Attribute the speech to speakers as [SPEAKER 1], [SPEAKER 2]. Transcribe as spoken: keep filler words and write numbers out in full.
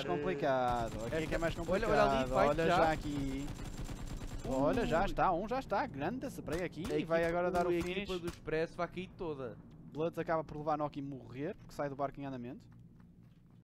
[SPEAKER 1] mais complicado. Aqui é que é mais complicado.
[SPEAKER 2] Olha, olha ali, vai
[SPEAKER 1] olha
[SPEAKER 2] já.
[SPEAKER 1] já aqui. Olha, já está, um já está. Grande spray aqui e vai agora dar o
[SPEAKER 2] A
[SPEAKER 1] finish.
[SPEAKER 2] equipa do Expresso vai cair toda.
[SPEAKER 1] Bloods acaba por levar knock e morrer, porque sai do barco em andamento.